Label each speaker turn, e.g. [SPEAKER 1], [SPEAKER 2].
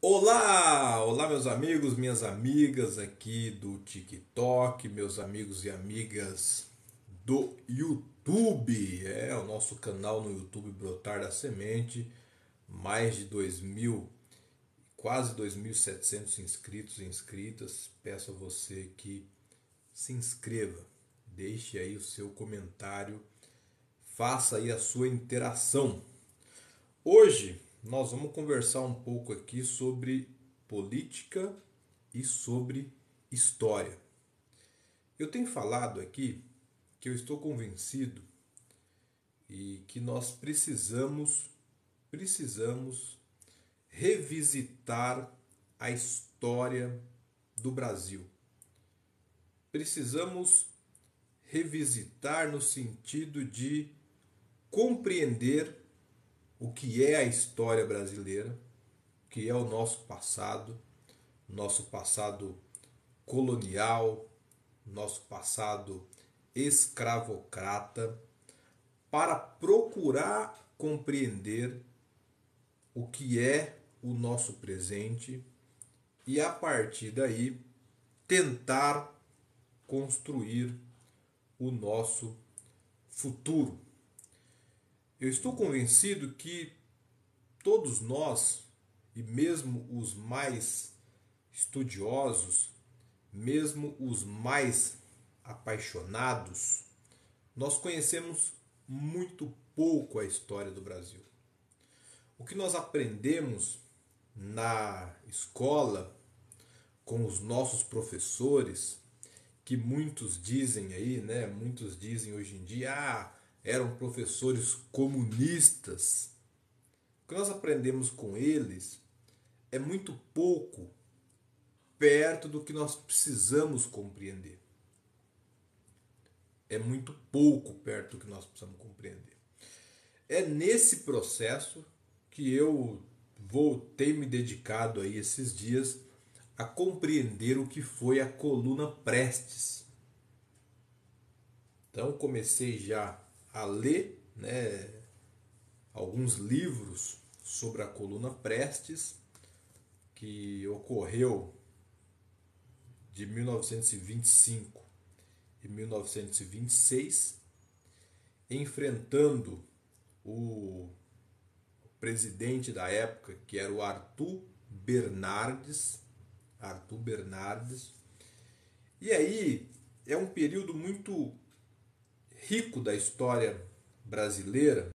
[SPEAKER 1] Olá! Olá, meus amigos, minhas amigas aqui do TikTok, meus amigos e amigas do YouTube. É o nosso canal no YouTube Brotar da Semente, mais de 2.000, quase 2.700 inscritos e inscritas. Peço a você que se inscreva, deixe aí o seu comentário, faça aí a sua interação. Hoje nós vamos conversar um pouco aqui sobre política e sobre história. Eu tenho falado aqui que eu estou convencido e que nós precisamos revisitar a história do Brasil. Precisamos revisitar no sentido de compreender o que é a história brasileira, o que é o nosso passado colonial, nosso passado escravocrata, para procurar compreender o que é o nosso presente e a partir daí tentar construir o nosso futuro. Eu estou convencido que todos nós, e mesmo os mais estudiosos, mesmo os mais apaixonados, nós conhecemos muito pouco a história do Brasil. O que nós aprendemos na escola, com os nossos professores, que muitos dizem aí, né? Muitos dizem hoje em dia, eram professores comunistas. O que nós aprendemos com eles é muito pouco perto do que nós precisamos compreender. É muito pouco perto do que nós precisamos compreender. É nesse processo que eu tenho me dedicado aí esses dias a compreender o que foi a coluna Prestes. Então comecei já a ler, né, alguns livros sobre a coluna Prestes, que ocorreu de 1925 e 1926, enfrentando o presidente da época, que era o Arthur Bernardes. E aí é um período muito rico da história brasileira,